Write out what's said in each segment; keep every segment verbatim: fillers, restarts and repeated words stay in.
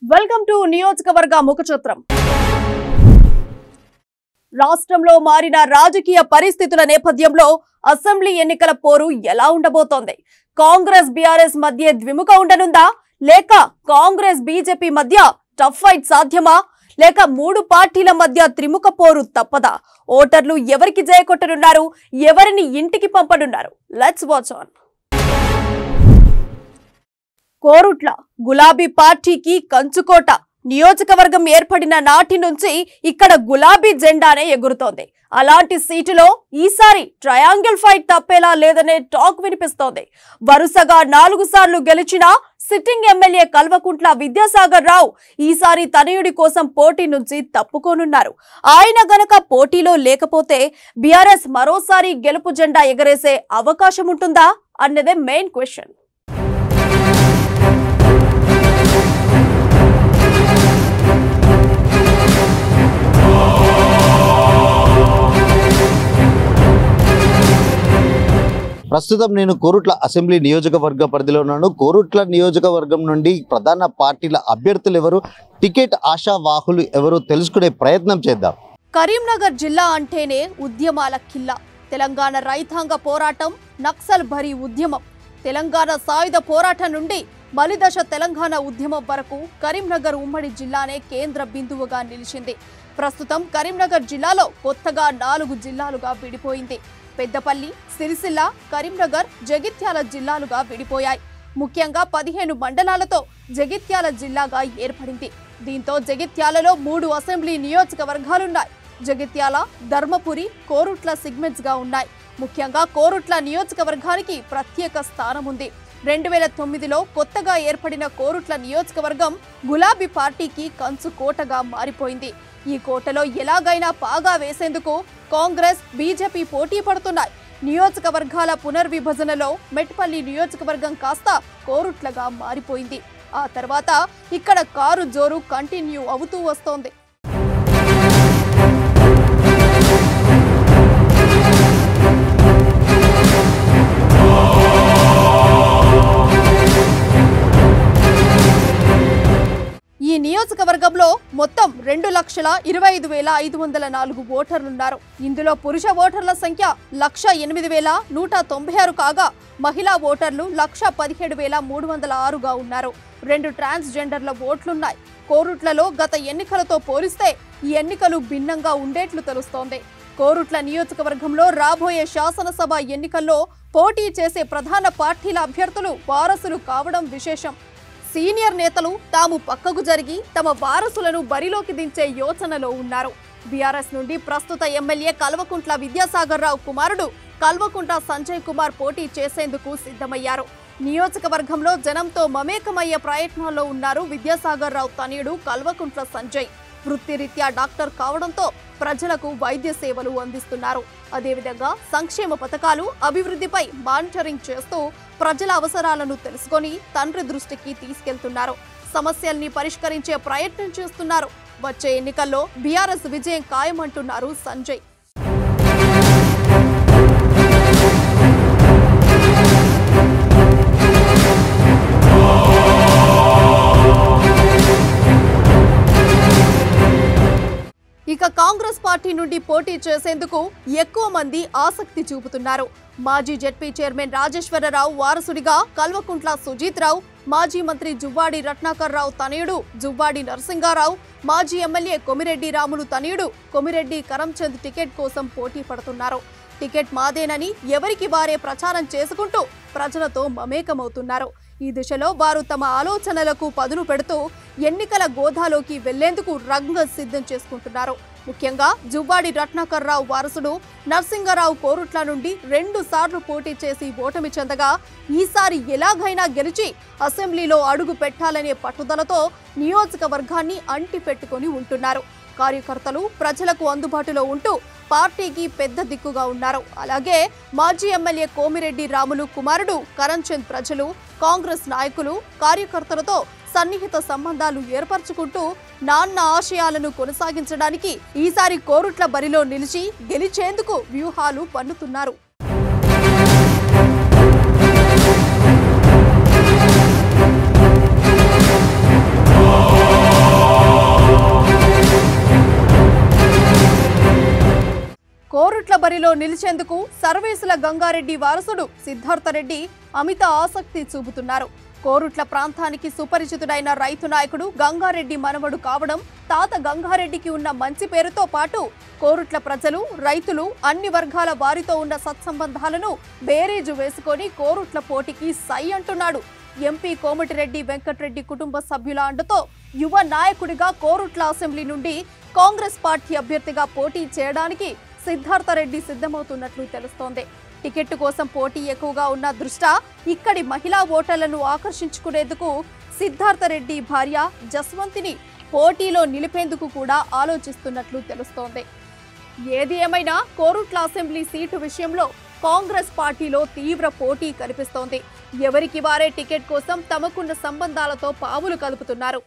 Welcome to నియోజకవర్గ ముఖచిత్రం. రాష్ట్రంలో మారిన రాజకీయ పరిస్థితుల నేపథ్యంలో అసెంబ్లీ ఎన్నికల పోరు ఎలా ఉండబోతోంది? కాంగ్రెస్ బీఆర్ఎస్ మధ్య ద్విముఖ ఉండనుందా, లేక కాంగ్రెస్ బీజేపీ మధ్య టఫ్ ఫైట్ సాధ్యమా, లేక మూడు పార్టీల మధ్య త్రిముఖ పోరు తప్పదా? ఓటర్లు ఎవరికి జయకొట్టనున్నారు, ఎవరిని ఇంటికి పంపనున్నారు? Let's watch on. కోరుట్ల గులాబీ పార్టీకి కంచుకోట. నియోజకవర్గం ఏర్పడిన నాటి నుంచి ఇక్కడ గులాబీ జెండానే ఎగురుతోంది. అలాంటి సీటులో ఈసారి ట్రయాంగిల్ ఫైట్ తప్పేలా లేదనే టాక్ వినిపిస్తోంది. వరుసగా నాలుగు సార్లు గెలిచిన సిట్టింగ్ ఎమ్మెల్యే కల్వకుంట్ల విద్యాసాగర్ రావు ఈసారి తనయుడి కోసం పోటీ నుంచి తప్పుకోనున్నారు. ఆయన గనక పోటీలో లేకపోతే బీఆర్ఎస్ మరోసారి గెలుపు జెండా ఎగరేసే అవకాశం ఉంటుందా అన్నదే మెయిన్ క్వశ్చన్. ప్రస్తుతం నేను కోరుట్ల అసెంబ్లీ నియోజకవర్గ పరిధిలో ఉన్నాను. కోరుట్ల నియోజకవర్గం నుండి ప్రధాన పార్టీల అభ్యర్థులు ఎవరు, టికెట్ ఆశావాహులు ఎవరు తెలుసుకునే ప్రయత్నం చేద్దాం. కరీంనగర్ జిల్లా అంటేనే ఉద్యమాల కిల్లా. తెలంగాణ రైతాంగ పోరాటం, నక్సల్ భరీ ఉద్యమం, తెలంగాణ సాయుధ పోరాటం నుండి మలిదశ తెలంగాణ ఉద్యమం వరకు కరీంనగర్ ఉమ్మడి జిల్లానే కేంద్ర బిందువుగా నిలిచింది. ప్రస్తుతం కరీంనగర్ జిల్లాలో కొత్తగా నాలుగు జిల్లాలుగా విడిపోయింది. పెద్దపల్లి, సిరిసిల్ల, కరీంనగర్, జగిత్యాల జిల్లాలుగా విడిపోయాయి. ముఖ్యంగా పదిహేను మండలాలతో జగిత్యాల జిల్లాగా ఏర్పడింది. దీంతో జగిత్యాలలో మూడు అసెంబ్లీ నియోజకవర్గాలున్నాయి. జగిత్యాల, ధర్మపురి, కోరుట్ల సిగ్మెంట్స్ గా ఉన్నాయి. ముఖ్యంగా కోరుట్ల నియోజకవర్గానికి ప్రత్యేక స్థానం ఉంది. రెండు వేల తొమ్మిదిలో కొత్తగా ఏర్పడిన కోరుట్ల నియోజకవర్గం గులాబీ పార్టీకి కంచు కోటగా మారిపోయింది. ఈ కోటలో ఎలాగైనా పాగా వేసేందుకు కాంగ్రెస్, బీజేపీ పోటీ పడుతున్నాయి. నియోజకవర్గాల పునర్విభజనలో మెట్పల్లి నియోజకవర్గం కాస్త కోరుట్లగా మారిపోయింది. ఆ తర్వాత ఇక్కడ కారు జోరు కంటిన్యూ అవుతూ వస్తోంది. ఈ నియోజకవర్గంలో మొత్తం రెండు లక్షల ఇరవై ఐదు వేల ఐదు వందల నాలుగు ఓటర్లున్నారు. ఇందులో పురుష ఓటర్ల సంఖ్య లక్ష ఎనిమిది వేల నూట తొంభై ఆరు కాగా మహిళా ఓటర్లు లక్ష పదిహేడు వేల మూడు వందల ఆరుగా ఉన్నారు. రెండు ట్రాన్స్జెండర్ల ఓట్లున్నాయి. కోరుట్లలో గత ఎన్నికలతో పోలిస్తే ఈ ఎన్నికలు భిన్నంగా ఉండేట్లు తెలుస్తోంది. కోరుట్ల నియోజకవర్గంలో రాబోయే శాసనసభ ఎన్నికల్లో పోటీ చేసే ప్రధాన పార్టీల అభ్యర్థులు వారసులు కావడం విశేషం. సీనియర్ నేతలు తాము పక్కకు జరిగి తమ వారసులను బరిలోకి దించే యోచనలో ఉన్నారు. బీఆర్ఎస్ నుండి ప్రస్తుత ఎమ్మెల్యే కల్వకుంట్ల విద్యాసాగర్ రావు కుమారుడు కల్వకుంట్ల సంజయ్ కుమార్ పోటీ చేసేందుకు సిద్ధమయ్యారు. నియోజకవర్గంలో జనంతో మమేకమయ్యే ప్రయత్నాల్లో ఉన్నారు విద్యాసాగర్ రావు తనయుడు కల్వకుంట్ల సంజయ్. వృత్తిరీత్యా డాక్టర్ కావడంతో ప్రజలకు వైద్య సేవలు అందిస్తున్నారు. అదేవిధంగా సంక్షేమ పథకాలు, అభివృద్ధిపై మానిటరింగ్ చేస్తూ ప్రజల అవసరాలను తెలుసుకొని తండ్రి దృష్టికి తీసుకెళ్తున్నారు. సమస్యల్ని పరిష్కరించే ప్రయత్నం చేస్తున్నారు. వచ్చే ఎన్నికల్లో బీఆర్ఎస్ విజయం ఖాయమంటున్నారు సంజయ్. ఇక కాంగ్రెస్ పార్టీ నుండి పోటీ చేసేందుకు ఎక్కువ మంది ఆసక్తి చూపుతున్నారు. మాజీ జెడ్పీ చైర్మన్ రాజేశ్వరరావు వారసుడిగా కల్వకుంట్ల సుజీత్ రావు, మాజీ మంత్రి జువ్వాడి రత్నాకర్ రావు తనయుడు జువ్వాడి నరసింగారావు, మాజీ ఎమ్మెల్యే కొమిరెడ్డి రాములు తనయుడు కొమిరెడ్డి కరంచంద్ టికెట్ కోసం పోటీ పడుతున్నారు. టికెట్ మాదేనని ఎవరికి వారే ప్రచారం చేసుకుంటూ ప్రజలతో మమేకమవుతున్నారు. ఈ దిశలో వారు తమ ఆలోచనలకు పదును పెడుతూ ఎన్నికల గోదాలోకి వెళ్లేందుకు రంగం సిద్ధం చేసుకుంటున్నారు. ముఖ్యంగా జువ్వాడి రత్నాకర్ రావు వారసుడు నరసింగారావు కోరుట్ల నుండి రెండు సార్లు పోటీ చేసి ఓటమి చెందగా ఈసారి ఎలాగైనా గెలిచి అసెంబ్లీలో అడుగు పెట్టాలనే పట్టుదలతో నియోజకవర్గాన్ని అంటి పెట్టుకుని ఉంటున్నారు. కార్యకర్తలు ప్రజలకు అందుబాటులో ఉంటూ పార్టీకి పెద్ద దిక్కుగా ఉన్నారు. అలాగే మాజీ ఎమ్మెల్యే కోమిరెడ్డి రాములు కుమారుడు కరంచంద్ ప్రజలు, కాంగ్రెస్ నాయకులు, కార్యకర్తలతో సన్నిహిత సంబంధాలు ఏర్పరచుకుంటూ నాన్న ఆశయాలను కొనసాగించడానికి ఈసారి కోరుట్ల బరిలో నిలిచి గెలిచేందుకు వ్యూహాలు పన్నుతున్నారు. కోరుట్ల బరిలో నిలిచేందుకు సర్వేసుల గంగారెడ్డి వారసుడు సిద్ధార్థరెడ్డి అమిత ఆసక్తి చూపుతున్నారు. కోరుట్ల ప్రాంతానికి సుపరిచితుడైన రైతు నాయకుడు గంగారెడ్డి మనవడు కావడం, తాత గంగారెడ్డికి ఉన్న మంచి పేరుతో పాటు కోరుట్ల ప్రజలు, రైతులు, అన్ని వర్గాల వారితో ఉన్న సత్సంబంధాలను బేరీజు వేసుకొని కోరుట్ల పోటీకి సై అంటున్నాడు. ఎంపీ కోమటిరెడ్డి వెంకటరెడ్డి కుటుంబ సభ్యుల అండతో యువ నాయకుడిగా కోరుట్ల అసెంబ్లీ నుండి కాంగ్రెస్ పార్టీ అభ్యర్థిగా పోటీ చేయడానికి సిద్ధార్థరెడ్డి సిద్ధమవుతున్నట్లు తెలుస్తోంది. టికెట్ కోసం పోటీ ఎక్కువగా ఉన్న దృష్ట్యా ఇక్కడి మహిళా ఓటర్లను ఆకర్షించుకునేందుకు సిద్ధార్థరెడ్డి భార్య జస్వంతిని పోటీలో నిలిపేందుకు కూడా ఆలోచిస్తున్నట్లు తెలుస్తోంది. ఏది ఏమైనా కోరుట్ల అసెంబ్లీ సీటు విషయంలో కాంగ్రెస్ పార్టీలో తీవ్ర పోటీ కనిపిస్తోంది. ఎవరికి వారే టికెట్ కోసం తమకున్న సంబంధాలతో పావులు కలుపుతున్నారు.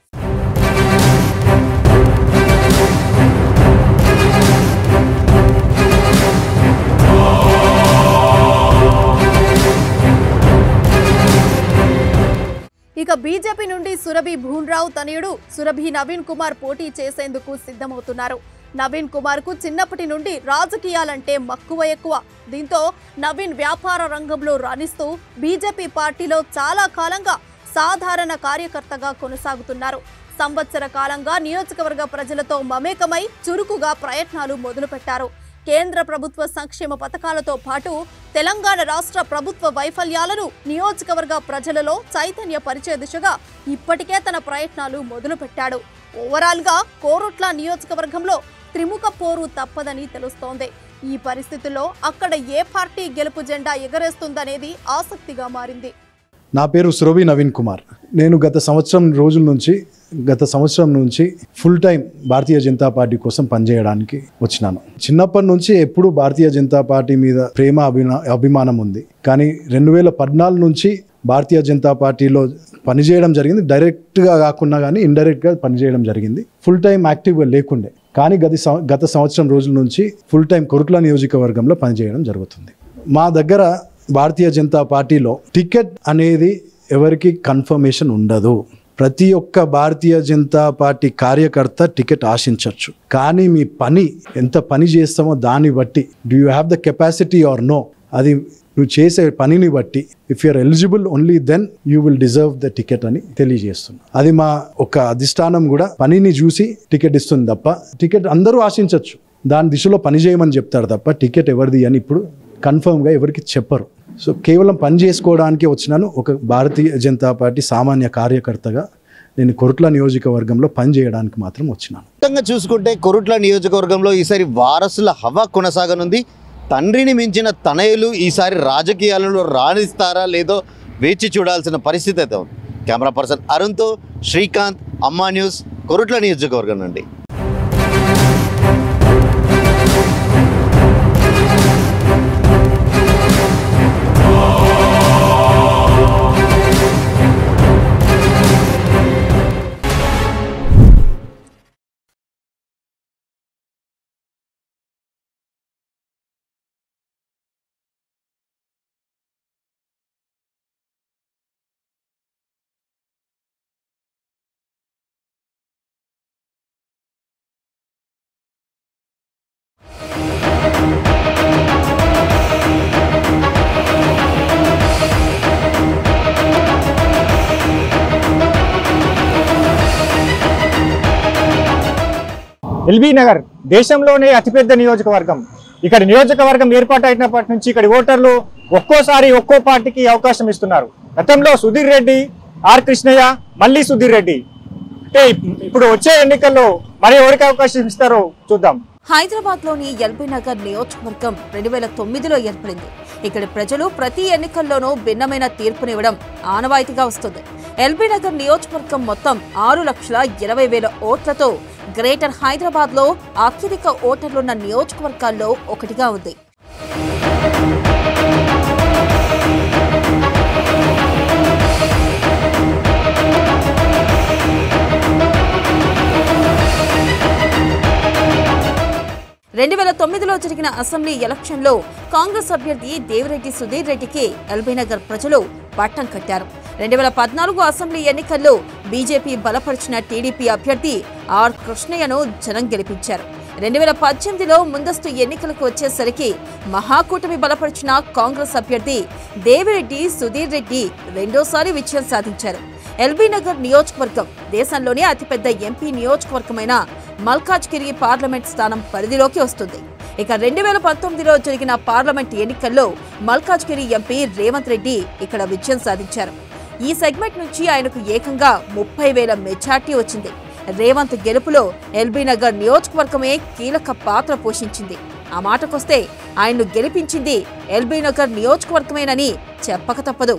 ఇక బీజేపీ నుండి సురభి భూన్రావు తనయుడు సురభి నవీన్ కుమార్ పోటీ చేసేందుకు సిద్ధమవుతున్నారు. నవీన్ కుమార్ కు చిన్నప్పటి నుండి రాజకీయాలంటే మక్కువ ఎక్కువ. దీంతో నవీన్ వ్యాపార రంగంలో రాణిస్తూ బీజేపీ పార్టీలో చాలా కాలంగా సాధారణ కార్యకర్తగా కొనసాగుతున్నారు. సంవత్సర కాలంగా నియోజకవర్గ ప్రజలతో మమేకమై చురుకుగా ప్రయత్నాలు మొదలుపెట్టారు. కేంద్ర ప్రభుత్వ సంక్షేమ పథకాలతో పాటు తెలంగాణ రాష్ట్ర ప్రభుత్వ వైఫల్యాలను నియోజకవర్గ ప్రజలలో చైతన్య పరిచే దిశగా ఇప్పటికే తన ప్రయత్నాలు మొదలుపెట్టాడు. ఓవరాల్ గా కోరుట్ల నియోజకవర్గంలో త్రిముఖ పోరు తప్పదని తెలుస్తోంది. ఈ పరిస్థితుల్లో అక్కడ ఏ పార్టీ గెలుపు జెండా ఎగరేస్తుందనేది ఆసక్తిగా మారింది. నా పేరు సురభి నవీన్ కుమార్. నేను గత సంవత్సరం రోజుల నుంచి గత సంవత్సరం నుంచి full time Bharatiya Janata party కోసం పనిచేయడానికి వచ్చినాను. చిన్నప్పటి నుంచి ఎప్పుడు భారతీయ జనతా పార్టీ మీద ప్రేమ అభినా అభిమానం ఉంది. కానీ రెండు వేల పద్నాలుగు నుంచి భారతీయ జనతా పార్టీలో పనిచేయడం జరిగింది. డైరెక్ట్గా కాకుండా కానీ ఇండైరెక్ట్గా పనిచేయడం జరిగింది. ఫుల్ టైం యాక్టివ్గా లేకుండే. కానీ గత గత సంవత్సరం రోజుల నుంచి ఫుల్ టైం కొరుట్ల నియోజకవర్గంలో పనిచేయడం జరుగుతుంది. మా దగ్గర భారతీయ జనతా పార్టీలో టికెట్ అనేది ఎవరికి కన్ఫర్మేషన్ ఉండదు. ప్రతి ఒక్క భారతీయ జనతా పార్టీ కార్యకర్త టికెట్ ఆశించవచ్చు. కానీ మీ పని ఎంత పని చేస్తామో దాన్ని బట్టి, do you have the capacity or no, అది నువ్వు చేసే పనిని బట్టి if you are eligible only then you will deserve the ticket అని తెలియజేస్తున్నాం. అది మా ఒక అధిష్టానం కూడా పనిని చూసి టికెట్ ఇస్తుంది తప్ప, టికెట్ అందరూ ఆశించవచ్చు, దాని దిశలో పని చేయమని చెప్తారు తప్ప టికెట్ ఎవరిది అని ఇప్పుడు కన్ఫర్మ్గా ఎవరికి చెప్పరు. సో కేవలం పని చేసుకోవడానికి వచ్చినాను. ఒక భారతీయ జనతా పార్టీ సామాన్య కార్యకర్తగా నేను కొరుట్ల నియోజకవర్గంలో పని చేయడానికి మాత్రం వచ్చినాను. మొత్తంగా చూసుకుంటే కొరుట్ల నియోజకవర్గంలో ఈసారి వారసుల హవా కొనసాగనుంది. తండ్రిని మించిన తనయులు ఈసారి రాజకీయాలలో రాణిస్తారా లేదో వేచి చూడాల్సిన పరిస్థితి అయితే ఉంది. కెమెరా పర్సన్ అరుణ్తో శ్రీకాంత్, అమ్మా న్యూస్, కొరుట్ల నియోజకవర్గం నుండి. ఎల్బీ నగర్ దేశంలోనే అతిపెద్ద నియోజకవర్గం. ఇక్కడ నియోజకవర్గం ఏర్పాటు అయినప్పటి నుంచి ఇక్కడ ఓటర్లు ఒక్కోసారి ఒక్కో పార్టీకి అవకాశం ఇస్తున్నారు. గతంలో సుధీర్ రెడ్డి, ఆర్ కృష్ణయ్య, మళ్ళీ సుధీర్ రెడ్డి. అంటే ఇప్పుడు వచ్చే ఎన్నికల్లో మరి ఎవరికి అవకాశం ఇస్తారో చూద్దాం. హైదరాబాద్ లోని ఎల్బీ నగర్ నియోజకవర్గం రెండు వేల తొమ్మిదిలో ఏర్పడింది. ఇక్కడ ప్రజలు ప్రతి ఎన్నికల్లోనూ భిన్నమైన తీర్పునివ్వడం ఆనవాయితీగా వస్తుంది. ఎల్బీ నగర్ నియోజకవర్గం మొత్తం ఆరు లక్షల ఇరవై వేల ఓట్లతో గ్రేటర్ హైదరాబాద్ లో అత్యధిక ఓటర్లున్న నియోజకవర్గాల్లో ఒకటిగా ఉంది. రెండు వేల తొమ్మిదిలో జరిగిన అసెంబ్లీ ఎలక్షన్లో కాంగ్రెస్ అభ్యర్థి దేవిరెడ్డి సుధీర్ రెడ్డికి ఎల్బీ నగర్ ప్రజలు పట్టం కట్టారు. రెండు వేల పద్నాలుగు అసెంబ్లీ ఎన్నికల్లో బీజేపీ బలపరిచిన టీడీపీ అభ్యర్థి ఆర్ కృష్ణయ్యను జనం గెలిపించారు. రెండు వేల పద్దెనిమిదిలో ముందస్తు ఎన్నికలకు వచ్చేసరికి మహాకూటమి బలపరిచిన కాంగ్రెస్ అభ్యర్థి దేవిరెడ్డి సుధీర్ రెడ్డి రెండోసారి విజయం సాధించారు. ఎల్బీ నగర్ నియోజకవర్గం దేశంలోనే అతిపెద్ద ఎంపీ నియోజకవర్గమైన మల్కాజ్గిరి పార్లమెంట్ స్థానం పరిధిలోకి వస్తుంది. ఇక రెండు వేల పంతొమ్మిదిలో జరిగిన పార్లమెంట్ ఎన్నికల్లో మల్కాజ్గిరి ఎంపీ రేవంత్ రెడ్డి ఇక్కడ విజయం సాధించారు. ఈ సెగ్మెంట్ నుంచి ఆయనకు ఏకంగా ముప్పై వేల మెజార్టీ వచ్చింది. రేవంత్ గెలుపులో ఎల్బీ నగర్ నియోజకవర్గమే కీలక పాత్ర పోషించింది. ఆ మాటకొస్తే ఆయన్ను గెలిపించింది ఎల్బీ నగర్ నియోజకవర్గమేనని చెప్పక తప్పదు.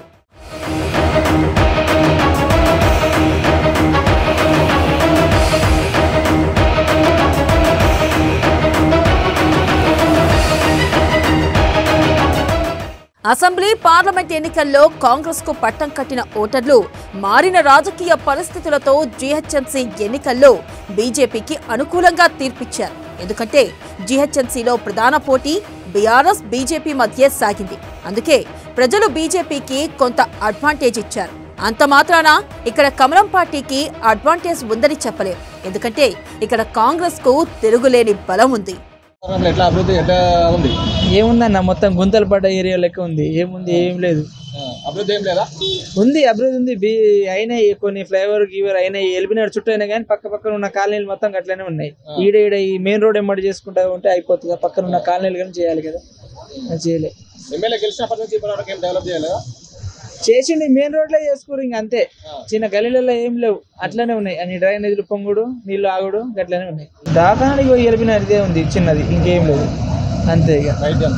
అసెంబ్లీ పార్లమెంట్ ఎన్నికల్లో కాంగ్రెస్ కు పట్టం కట్టిన ఓటర్లు మారిన రాజకీయ పరిస్థితులతో జీహెచ్ఎంసీ ఎన్నికల్లో బీజేపీకి అనుకూలంగా తీర్పిచ్చారు. ఎందుకంటే జీహెచ్ఎంసీలో ప్రధాన పోటీ బీఆర్ఎస్ బీజేపీ మధ్య సాగింది. అందుకే ప్రజలు బీజేపీకి కొంత అడ్వాంటేజ్ ఇచ్చారు. అంత మాత్రాన ఇక్కడ కమలం పార్టీకి అడ్వాంటేజ్ ఉందని చెప్పలేం. ఎందుకంటే ఇక్కడ కాంగ్రెస్ కు తిరుగులేని బలం ఉంది. ఎట్లా అభివృద్ధి ఎట్లా ఉంది? ఏముందన్న మొత్తం గుంతలు పడ్డ ఏరియా లెక్క ఉంది. ఏముంది? ఏం లేదు. అభివృద్ధి ఏం లేదా? ఉంది, అభివృద్ధి ఉంది. బి అయినాయి కొన్ని ఫ్లైఓవర్ గీవర్ అయినాయి. ఎల్బినాడు చుట్టూ అయినా కానీ పక్క పక్కన ఉన్న కాలనీలు మొత్తం అట్లనే ఉన్నాయి. ఈడ ఈడ ఈ మెయిన్ రోడ్ ఎమ్మడి చేసుకుంటా ఉంటే అయిపోతుంది. పక్కన ఉన్న కాలనీలు కానీ చేయాలి కదా, చేయలే. ఎమ్మెల్యే గెలిచినప్పటి నుంచి ఇప్పటివరకు ఏం డెవలప్ చేయలేదా? చేసిండి మెయిన్ రోడ్లే చేసుకోరు. ఇంక అంతే. చిన్న గలీలలో ఏం లేవు, అట్లనే ఉన్నాయి. అన్ని డ్రైనేజీలు పొంగుడు, నీళ్లు ఆగుడు అట్లనే ఉన్నాయి. దాకానికి ఎల్బినాడు ఇదే ఉంది చిన్నది, ఇంకేం లేదు. అంతే. ఇక వైద్యం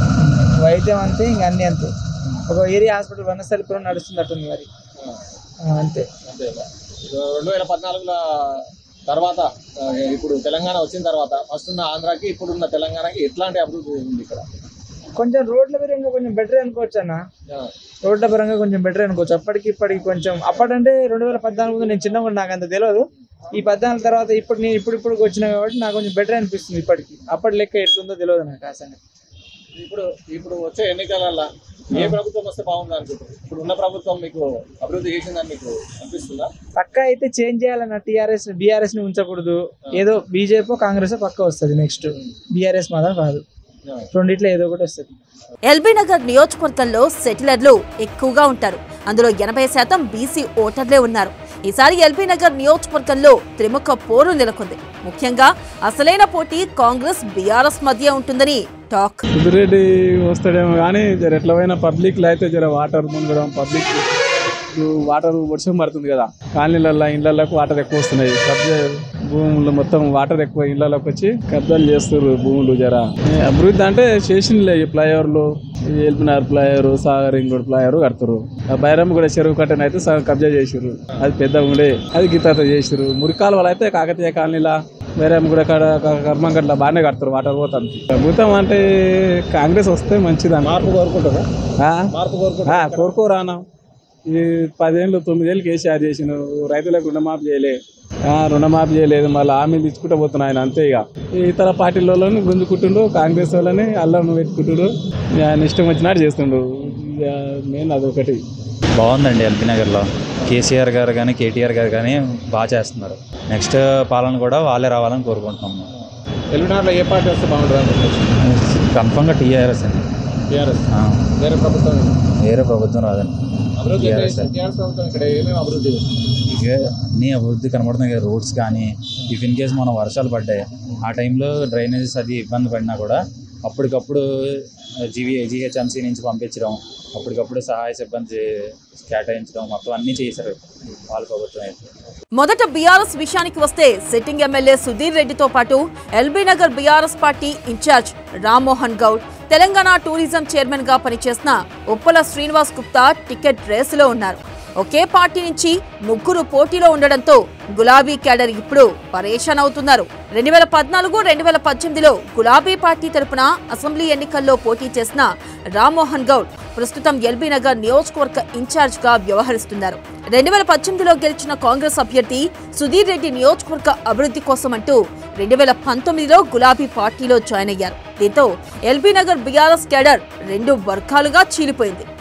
వైద్యం అంతే, ఇంక అన్ని అంతే. ఒక ఏరియా హాస్పిటల్ వనస్థలిపురం నడుస్తుంది అట్టుంది మరి. అంతే. రెండు వేల పద్నాలుగుల తర్వాత ఇప్పుడు తెలంగాణ వచ్చిన తర్వాత ఫస్ట్ ఉన్న ఆంధ్రాకి ఇప్పుడున్న తెలంగాణకి ఎట్లాంటి అభివృద్ధి ఉంది ఇక్కడ? కొంచెం రోడ్ల పరంగా కొంచెం బెటర్ అనుకోవచ్చు అన్న. రోడ్ల పరంగా కొంచెం బెటర్ అనుకోవచ్చు. అప్పటికి ఇప్పటికి కొంచెం అప్పటంటే రెండు వేల పద్నాలుగు నేను చిన్నగా నాకు అంత తెలియదు. ఈ పద్నాలుగు తర్వాత ఇప్పుడు నేను ఇప్పుడు ఇప్పుడు వచ్చినా కాబట్టి నాకు కొంచెం బెటర్ అనిపిస్తుంది. ఇప్పటికి అప్పటి లెక్క ఎట్లుందో తెలియదు నాకు ఆ సంగతి. ఇప్పుడు ఇప్పుడు వచ్చే ఎన్నికల ఏ ప్రభుత్వం వస్తే బాగుంది అనుకుంటుంది? ఇప్పుడు ఉన్న ప్రభుత్వం మీకు అభివృద్ధి చేసిందని మీకు అనిపిస్తుందా? పక్క అయితే చేంజ్ చేయాలన్న. టీఆర్ఎస్ బీఆర్ఎస్ ని ఉంచకూడదు. ఏదో బీజేపీ కాంగ్రెస్ పక్క వస్తుంది. నెక్స్ట్ బీఆర్ఎస్ మాత్రం కాదు. రెండిట్లో ఏదో ఒకటి వస్తుంది. ఎల్బీ నగర్ నియోజకవర్గంలో సెటిలర్లు ఎక్కువగా ఉంటారు. అందులో ఎనభై శాతం బీసీ ఓటర్లే ఉన్నారు. ఈసారి ఎల్బీ నగర్ నియోజకవర్గంలో త్రిముఖ పోరు నెలకొంది. ముఖ్యంగా అసలైన పోటీ కాంగ్రెస్ బీఆర్ఎస్ మధ్య ఉంటుందని టాక్. సుధిరెడ్డి వస్తాడేమో కానీ జర ఎట్లా పోయినా పబ్లిక్ లో అయితే జర వాటర్ మునగడం, పబ్లిక్ వాటర్ వర్షం పడుతుంది కదా, కాలనీలలో ఇళ్లలోకి వాటర్ ఎక్కువ వస్తున్నాయి. కబ్జా భూములు మొత్తం వాటర్ ఎక్కువ ఇళ్లలోకి వచ్చి కబ్జాలు చేస్తారు భూములు. జర అభివృద్ధి అంటే చేసిందిలే. ఈ ఫ్లైఓవర్లు, ఎల్బినార్ ఫ్లైఓవర్, సాగర్ ఇంకోటి ఫ్లైఓవర్ కడతారు. బైరమ్మ కూడా చెరువు కట్టని అయితే సగం కబ్జా చేసారు. అది పెద్దగా ఉండే, అది గీతాత చేసారు. మురికాల వాళ్ళు అయితే కాకతీయ కాలనీలా బైరమ్మ కూడా కాడ కర్మంగట్ల బాగానే కడతారు. వాటర్ పోతాను. ప్రభుత్వం అంటే కాంగ్రెస్ వస్తే మంచిది. మార్పు కోరుకుంటారా? మార్పు కోరుకుంటా కోరుకోరానా? ఈ పదేళ్ళు తొమ్మిదేళ్ళు కేసీఆర్ చేసిన రైతులకు రుణమాఫీ చేయలే, రుణమాఫీ చేయలేదు. మళ్ళీ హామీలు ఇచ్చుకుంటూ పోతున్నాయి ఆయన. అంతే. ఇక ఇతర పార్టీలలో గుంజుకుంటుండ్రు, కాంగ్రెస్ వాళ్ళని అల్లం పెట్టుకుంటుండ్రు. ఆయన ఇష్టం వచ్చినట్టు చేస్తుండ్రు. ఇక మెయిన్ అదొకటి. బాగుందండి ఎల్బీ నగర్లో. కేసీఆర్ గారు కానీ కేటీఆర్ గారు కానీ బాగా చేస్తున్నారు. నెక్స్ట్ పాలన కూడా వాళ్ళే రావాలని కోరుకుంటున్నాము. ఎల్బీ నగర్లో ఏ పార్టీ వస్తే బాగుంటుంది? కన్ఫర్మ్గా టీఆర్ఎస్ అండి. టీఆర్ఎస్. వేరే ప్రభుత్వం వేరే ప్రభుత్వం రాదండి. అభివృద్ధి ఇక్కడ ఏమేమి అభివృద్ధి? ఇక అన్నీ అభివృద్ధి కనబడుతున్నాయి కదా. రోడ్స్ కానీ, ఇఫ్ ఇన్ కేస్ మనం వర్షాలు పడ్డాయి ఆ టైంలో డ్రైనేజెస్ అది ఇబ్బంది పడినా కూడా అప్పటికప్పుడు జీవీ జీహెచ్ఎంసీ నుంచి పంపించడం, అప్పటికప్పుడు సహాయ సిబ్బంది కేటాయించడం, మొత్తం అన్నీ చేశారు వాళ్ళ ప్రభుత్వం అయితే. మొదట బీఆర్ఎస్ విషయానికి వస్తే సిట్టింగ్ ఎమ్మెల్యే సుధీర్ రెడ్డితో పాటు LB Nagar BRS party incharge Rammohan Goud, Telangana tourism chairman గా పనిచేసిన ఉప్పల శ్రీనివాస్ గుప్తా టికెట్ రేసులో ఉన్నారు. ఒకే పార్టీ నుంచి ముగ్గురు పోటీలో ఉండడంతో గులాబీ క్యాడర్ ఇప్పుడు పరేషాన్ అవుతున్నారు. రెండు వేల పద్నాలుగు రెండు వేల పద్దెనిమిదిలో గులాబీ పార్టీ తరపున అసెంబ్లీ ఎన్నికల్లో పోటీ చేసిన రామ్మోహన్ గౌడ్ ప్రస్తుతం ఎల్బీ నగర్ నియోజకవర్గ ఇన్ఛార్జ్ గా వ్యవహరిస్తున్నారు. రెండు వేల పద్దెనిమిదిలో గెలిచిన కాంగ్రెస్ అభ్యర్థి సుధీర్ రెడ్డి నియోజకవర్గ అభివృద్ధి కోసం అంటూ రెండు వేల పంతొమ్మిదిలో గులాబీ పార్టీలో జాయిన్ అయ్యారు. దీంతో ఎల్బీ నగర్ బీఆర్ఎస్ క్యాడర్ రెండు వర్గాలుగా చీలిపోయింది.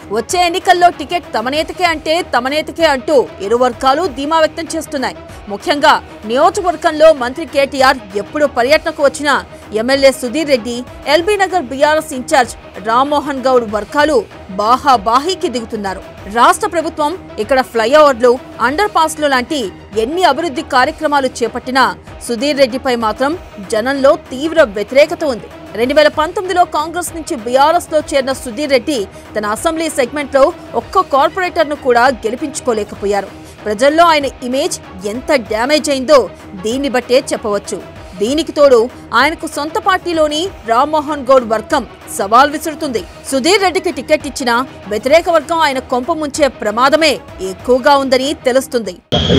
వచ్చే ఎన్నికల్లో టికెట్ తమనేతకే అంటే తమనేతకే అంటూ ఇరు వర్గాలు ధీమా వ్యక్తం చేస్తున్నాయి. ముఖ్యంగా నియోజకవర్గంలో మంత్రి కేటీఆర్ ఎప్పుడు పర్యటనకు వచ్చినా MLA Sudheer Reddy, LB Nagar BRS incharge Rammohan Goud వర్గాలు బాహాబాహీకి దిగుతున్నారు. రాష్ట్ర ప్రభుత్వం ఇక్కడ ఫ్లైఓవర్లు, అండర్ పాస్లు లాంటి ఎన్ని అభివృద్ధి కార్యక్రమాలు చేపట్టినా సుధీర్ రెడ్డిపై మాత్రం జనంలో తీవ్ర వ్యతిరేకత ఉంది. రెండు వేల పంతొమ్మిదిలో కాంగ్రెస్ నుంచి బీఆర్ఎస్ లో చేరిన సుధీర్ రెడ్డి తన అసెంబ్లీ సెగ్మెంట్ లో ఒక్క కార్పొరేటర్ ను కూడా గెలిపించుకోలేకపోయారు. ప్రజల్లో ఆయన ఇమేజ్ ఎంత డ్యామేజ్ అయిందో దీన్ని బట్టే చెప్పవచ్చు. దీనికి తోడు ఆయనకు సొంత పార్టీలోని రామ్మోహన్ గౌడ్ వర్గం సవాల్ విసురుతుంది. సుధీర్ రెడ్డికి టికెట్ ఇచ్చినా వ్యతిరేక వర్గం ఆయన కొంప ముంచే ప్రమాదమే ఎక్కువగా ఉందని తెలుస్తుంది.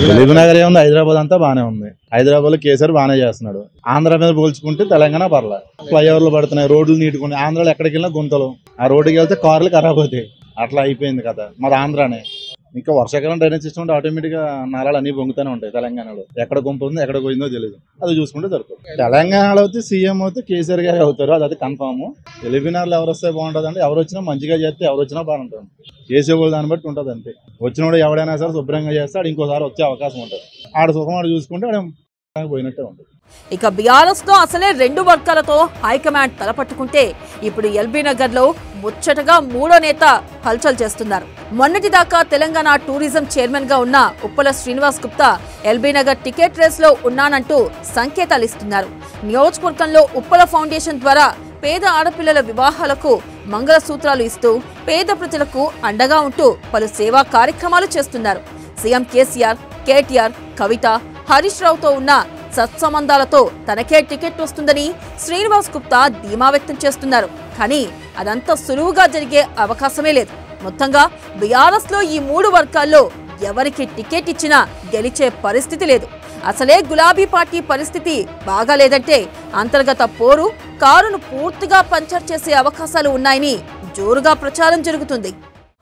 హైదరాబాద్ అంతా బానే ఉంది. హైదరాబాద్ లో కేసీఆర్ బానే చేస్తున్నాడు. ఆంధ్ర మీద పోల్చుకుంటే తెలంగాణ పర్లేదు. ఫ్లైఓవర్లు పడుతున్నాయి, రోడ్లు నీటుకుని. ఆంధ్రాలో ఎక్కడికి వెళ్ళినా గుంతలు, ఆ రోడ్డుకి వెళ్తే కార్లు ఖరాబ్ అవుతాయి. అట్లా అయిపోయింది కదా మరి ఆంధ్రానే. ఇంకా వర్షాకాలం డ్రైనేజ్ సిస్టమ్ ఉంటే ఆటోమేటిక్ గా నరాలు అన్ని పొంగుతూనే ఉంటాయి. తెలంగాణలో ఎక్కడ గుంపు ఉందో ఎక్కడ పోయిందో తెలియదు, అది చూసుకుంటే సరిపోతుంది. తెలంగాణలో అయితే సీఎం అయితే కేసీఆర్ గారే అవుతారు, అది అది కన్ఫామ్. ఎలిబినార్లు ఎవరు వస్తే బాగుంటుంది అంటే ఎవరు వచ్చినా మంచిగా చేస్తే ఎవరు వచ్చినా బాగుంటుంది. చేసేవాళ్ళు దాన్ని బట్టి ఉంటుంది అంతే. వచ్చినోడు ఎవడైనా సరే శుభ్రంగా చేస్తే ఆడు ఇంకోసారి వచ్చే అవకాశం ఉంటుంది. ఆడ సుఖం ఆడు చూసుకుంటే ఆడ పోయినట్టే ఉంటుంది. ఇక బీఆర్ఎస్ లో అసలే రెండు వర్గాలతో హైకమాండ్ తలపట్టుకుంటే ఇప్పుడు ఎల్బీ నగర్ లో ముచ్చటగా మూడో నేత హల్చల్ చేస్తున్నారు. మొన్నటిదాకా తెలంగాణ టూరిజం చైర్మన్ గా ఉన్న Uppala Srinivas Gupta LB Nagar ticket race లో ఉన్నానంటూ సంకేతాలు ఇస్తున్నారు. నియోజకవర్గంలో ఉప్పల ఫౌండేషన్ ద్వారా పేద ఆడపిల్లల వివాహాలకు మంగళసూత్రాలు ఇస్తూ పేద ప్రజలకు అండగా ఉంటూ పలు సేవా కార్యక్రమాలు చేస్తున్నారు. CM KCR, KTR, Kavitha, Harish రావుతో ఉన్న సత్సంబంధాలతో తనకే టికెట్ వస్తుందని శ్రీనివాస్ గుప్తా ధీమా వ్యక్తం చేస్తున్నారు. కానీ అదంతా సులువుగా జరిగే అవకాశమే లేదు. మొత్తంగా బీఆర్ఎస్ లో ఈ మూడు వర్గాల్లో ఎవరికి టికెట్ ఇచ్చినా గెలిచే పరిస్థితి లేదు. అసలే గులాబీ పార్టీ పరిస్థితి బాగాలేదంటే అంతర్గత పోరు కారును పూర్తిగా పంచర్ చేసే అవకాశాలు ఉన్నాయని జోరుగా ప్రచారం జరుగుతుంది.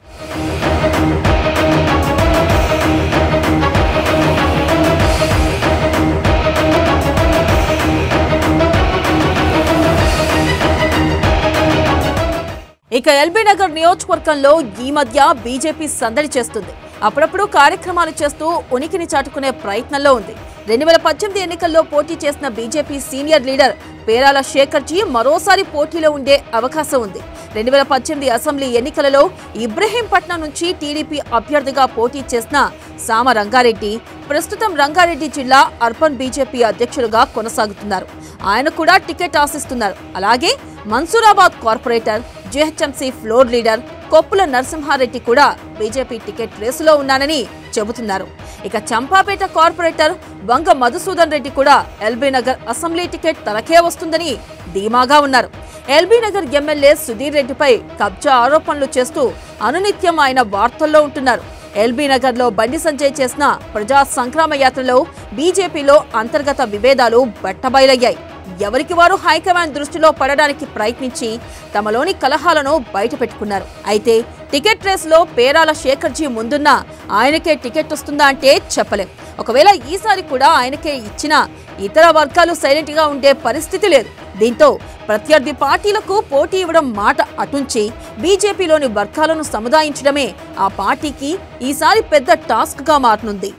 ఇక ఎల్బీ నగర్ నియోజకవర్గంలో ఈ మధ్య బీజేపీ సందడి చేస్తుంది. అప్పుడప్పుడు కార్యక్రమాలు చేస్తూ ఉనికిని చాటుకునే ప్రయత్నంలో ఉంది. రెండు వేల పద్దెనిమిది ఎన్నికల్లో పోటీ చేసిన BJP senior leader Perala Shekharji మరోసారి పోటీలో ఉండే అవకాశం ఉంది. రెండు వేల పద్దెనిమిది అసెంబ్లీ ఎన్నికలలో ఇబ్రహీంపట్నం నుంచి టీడీపీ అభ్యర్థిగా పోటీ చేసిన సామ రంగారెడ్డి ప్రస్తుతం రంగారెడ్డి జిల్లా అర్బన్ బీజేపీ అధ్యక్షులుగా కొనసాగుతున్నారు. ఆయన కూడా టికెట్ ఆశిస్తున్నారు. అలాగే Mansoorabad corporator, GHMC floor leader Koppula Narasimhareddy కూడా బీజేపీ టికెట్ రేసులో ఉన్నానని చెబుతున్నారు. ఇక చంపాపేట కార్పొరేటర్ వంగ మధుసూదన్ రెడ్డి కూడా ఎల్బీ నగర్ అసెంబ్లీ టికెట్ తనకే వస్తుందని ధీమాగా ఉన్నారు. ఎల్బీ నగర్ ఎమ్మెల్యే సుధీర్ రెడ్డిపై కబ్జా ఆరోపణలు చేస్తూ అనునిత్యం ఆయన వార్తల్లో ఉంటున్నారు. ఎల్బీ నగర్ లో బండి సంజయ్ చేసిన ప్రజా సంగ్రామ యాత్రలో బీజేపీలో అంతర్గత విభేదాలు బట్టబయలయ్యాయి. ఎవరికి వారు హైకమాండ్ దృష్టిలో పడడానికి ప్రయత్నించి తమలోని కలహాలను బయటపెట్టుకున్నారు. అయితే టికెట్ రేసులో పేరాల శేఖర్జీ ముందున్నా ఆయనకే టికెట్ వస్తుందా అంటే చెప్పలేం. ఒకవేళ ఈసారి కూడా ఆయనకే ఇచ్చినా ఇతర వర్గాలు సైలెంట్ గా ఉండే పరిస్థితి లేదు. దీంతో ప్రత్యర్థి పార్టీలకు పోటీ ఇవ్వడం మాట అటుంచి బీజేపీలోని వర్గాలను సముదాయించడమే ఆ పార్టీకి ఈసారి పెద్ద టాస్క్ గా మారనుంది.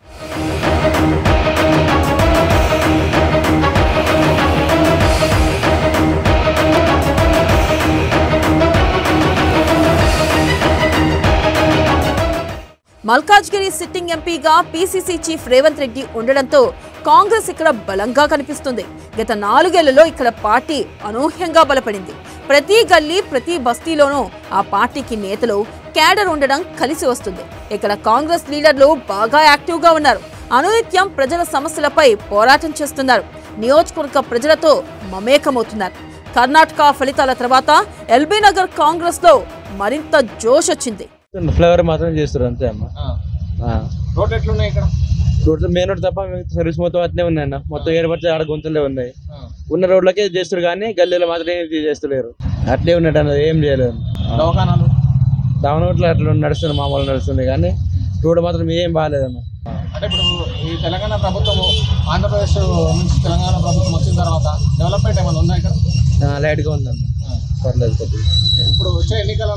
మల్కాజ్గిరి సిట్టింగ్ ఎంపీగా పీసీసీ చీఫ్ రేవంత్ రెడ్డి ఉండడంతో కాంగ్రెస్ ఇక్కడ బలంగా కనిపిస్తుంది. గత నాలుగేళ్లలో ఇక్కడ పార్టీ అనూహ్యంగా బలపడింది. ప్రతి గల్లీ, ప్రతి బస్తీలోనూ ఆ పార్టీకి నేతలు, క్యాడర్ ఉండడం కలిసి వస్తుంది. ఇక్కడ కాంగ్రెస్ లీడర్లు బాగా యాక్టివ్గా ఉన్నారు. అనునిత్యం ప్రజల సమస్యలపై పోరాటం చేస్తున్నారు. నియోజకవర్గ ప్రజలతో మమేకమవుతున్నారు. కర్ణాటక ఫలితాల తర్వాత ఎల్బీ నగర్ కాంగ్రెస్ లో మరింత జోష్ వచ్చింది. ఫ్లైఓవర్ మాత్రం చేస్తారు అంతే అమ్మ. రోడ్లు ఎట్లున్నాయి ఇక్కడ? రోడ్లు మెయిన్ రోడ్ తప్ప సర్వీస్ మొత్తం అట్నే ఉన్నాయి అన్న. మొత్తం ఏర్పడితే ఆడ గుంతలే ఉన్నాయి. ఉన్న రోడ్లకే చేస్తారు కానీ గల్లీలో మాత్రం ఏం చేస్తలేరు. అట్లే ఉన్నట్టు అన్నది ఏం చేయలేదు. దవాఖానాలు దావనోట్లు అట్లా నడుస్తుంది, మామూలు నడుస్తుంది కానీ రోడ్డు మాత్రం ఏం బాగాలేదన్న. అంటే ఇప్పుడు ఈ తెలంగాణ ప్రభుత్వం ఆంధ్రప్రదేశ్ నుంచి తెలంగాణ ప్రభుత్వం వచ్చిన తర్వాత డెవలప్మెంట్ ఏమైనా ఉందా ఇక్కడ? లైట్గా ఉందన్న, పర్లేదు కొద్దిగా. ఇప్పుడు వచ్చే ఎన్నికలలో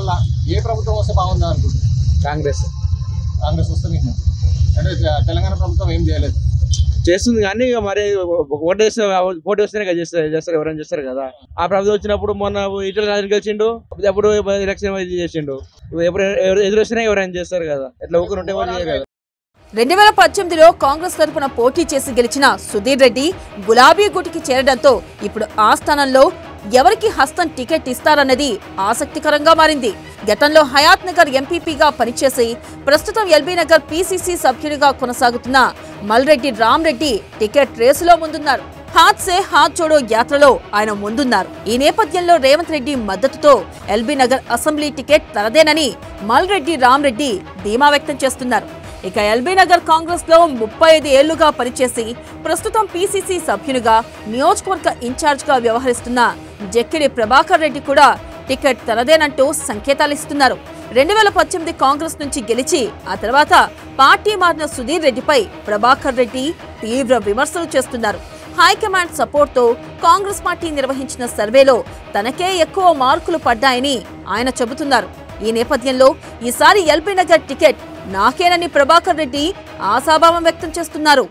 ఏ ప్రభుత్వం వస్తే బాగుందా అనుకుంటున్నారు? కాంగ్రెస్ కాంగ్రెస్ వస్తే మీకు మంచిది. అంటే తెలంగాణ ప్రభుత్వం ఏం చేయలేదు, చేస్తుంది కానీ ఇక మరి ఓటు వేస్తే పోటీ వస్తేనే కదా చేస్తారు చేస్తారు ఎవరైనా చేస్తారు కదా. ఆ ప్రభుత్వం వచ్చినప్పుడు మొన్న ఇతర రాజులు గెలిచిండు, అప్పుడు ఎలక్షన్ చేసిండు, ఎప్పుడు ఎదురు వస్తేనే ఎవరైనా చేస్తారు కదా, ఎట్లా ఊరుకుంటే కదా. రెండు వేల పద్దెనిమిదిలో కాంగ్రెస్ తరఫున పోటీ చేసి గెలిచిన సుధీర్ రెడ్డి గులాబీ గుటికి చేరడంతో ఇప్పుడు ఆ స్థానంలో ఎవరికి హస్తం టికెట్ ఇస్తారన్నది ఆసక్తికరంగా మారింది. గతంలో హయాత్ నగర్ ఎంపీపీగా పనిచేసి ప్రస్తుతం ఎల్బీ నగర్ పీసీసీ సభ్యుడిగా కొనసాగుతున్న మల్రెడ్డి రామ్రెడ్డి టికెట్ రేసులో ముందున్నారు. హాత్ సే హాత్ జోడో యాత్రలో ఆయన ముందున్నారు. ఈ నేపథ్యంలో రేవంత్ రెడ్డి మద్దతుతో ఎల్బీ నగర్ అసెంబ్లీ టికెట్ తనదేనని మల్రెడ్డి రామ్రెడ్డి ధీమా వ్యక్తం చేస్తున్నారు. ఇక ఎల్బీ నగర్ కాంగ్రెస్ లో ముప్పై ఐదు ఏళ్లుగా పనిచేసి ప్రస్తుతం పీసీసీ సభ్యునిగా నియోజకవర్గ ఇన్ఛార్జ్ గా వ్యవహరిస్తున్న జక్కిడి ప్రభాకర్ రెడ్డి కూడా టికెట్ తనదేనంటూ సంకేతాలిస్తున్నారు. రెండు వేల పద్దెనిమిది కాంగ్రెస్ నుంచి గెలిచి ఆ తర్వాత పార్టీ మారిన సుధీర్ రెడ్డిపై ప్రభాకర్ రెడ్డి తీవ్ర విమర్శలు చేస్తున్నారు. హైకమాండ్ సపోర్ట్ తో కాంగ్రెస్ పార్టీ నిర్వహించిన సర్వేలో తనకే ఎక్కువ మార్కులు పడ్డాయని ఆయన చెబుతున్నారు. ఈ నేపథ్యంలో ఈసారి ఎల్బీ నగర్ టికెట్ నాకేనని ప్రభాకర్ రెడ్డి ఆశాభావం వ్యక్తం చేస్తున్నారు.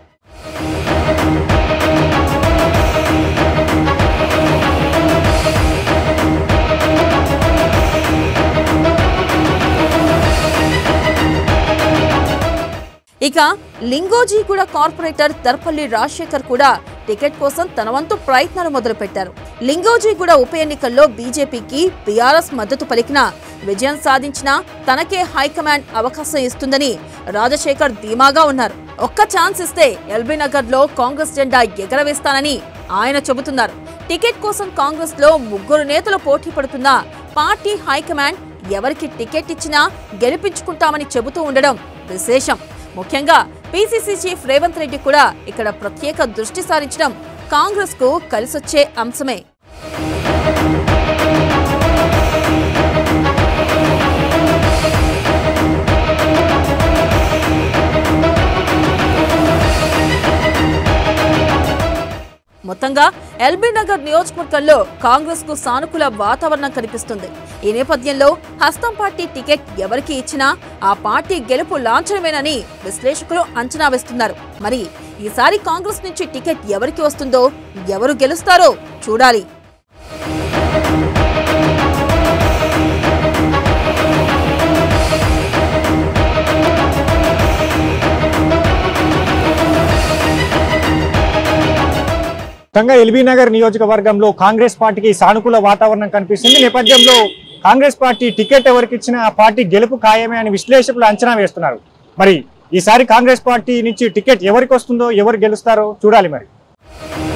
ఇక లింగోజీగూడ కార్పొరేటర్ దర్పల్లి రాజశేఖర్ కూడా టికెట్ కోసం తన వంతు ప్రయత్నాలు మొదలుపెట్టారు. లింగోజీగూడ ఉప ఎన్నికల్లో బీజేపీకి బీఆర్ఎస్ మద్దతు పలికిన విజయం సాధించినా తనకే హైకమాండ్ అవకాశం ఇస్తుందని రాజశేఖర్ ధీమాగా ఉన్నారు. ఒక్క ఛాన్స్ ఇస్తే ఎల్బీ నగర్ లో కాంగ్రెస్ జెండా ఎగరవేస్తానని ఆయన చెబుతున్నారు. టికెట్ కోసం కాంగ్రెస్ లో ముగ్గురు నేతలు పోటీ పడుతున్నా పార్టీ హైకమాండ్ ఎవరికి టికెట్ ఇచ్చినా గెలిపించుకుంటామని చెబుతూ ఉండడం విశేషం. ముఖ్యంగా పీసీసీ చీఫ్ రేవంత్ రెడ్డి కూడా ఇక్కడ ప్రత్యేక దృష్టి సారించడం కాంగ్రెస్ కు కలిసొచ్చే అంశమే. మొత్తంగా ఎల్బీ నగర్ నియోజకవర్గంలో కాంగ్రెస్ కు సానుకూల వాతావరణం కనిపిస్తుంది. ఈ నేపథ్యంలో హస్తం పార్టీ టికెట్ ఎవరికి ఇచ్చినా ఆ పార్టీ గెలుపు లాంఛనమేనని విశ్లేషకులు అంచనా వేస్తున్నారు. మరి ఈసారి కాంగ్రెస్ నుంచి టికెట్ ఎవరికి వస్తుందో, ఎవరు గెలుస్తారో చూడాలి. మొత్తంగా ఎల్బీ నగర్ నియోజకవర్గంలో కాంగ్రెస్ పార్టీకి సానుకూల వాతావరణం కనిపిస్తుంది. నేపథ్యంలో కాంగ్రెస్ పార్టీ టికెట్ ఎవరికి ఇచ్చినా ఆ పార్టీ గెలుపు ఖాయమే అని విశ్లేషకులు అంచనా వేస్తున్నారు. మరి ఈసారి కాంగ్రెస్ పార్టీ నుంచి టికెట్ ఎవరికి వస్తుందో, ఎవరు గెలుస్తారో చూడాలి మరి.